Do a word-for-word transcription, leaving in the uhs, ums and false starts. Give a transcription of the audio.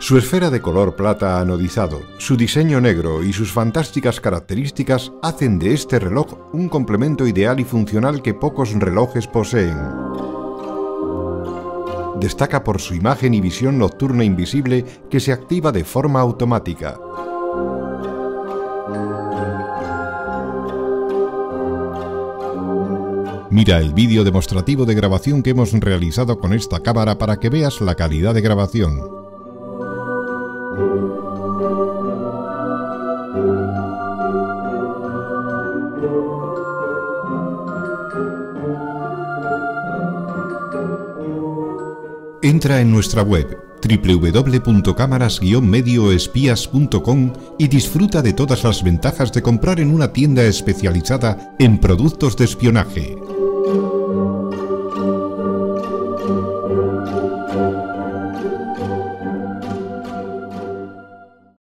Su esfera de color plata anodizado, su diseño negro y sus fantásticas características hacen de este reloj un complemento ideal y funcional que pocos relojes poseen. Destaca por su imagen y visión nocturna invisible que se activa de forma automática. Mira el vídeo demostrativo de grabación que hemos realizado con esta cámara para que veas la calidad de grabación. Entra en nuestra web doble u doble u doble u punto cámaras guion medio espías punto com y disfruta de todas las ventajas de comprar en una tienda especializada en productos de espionaje.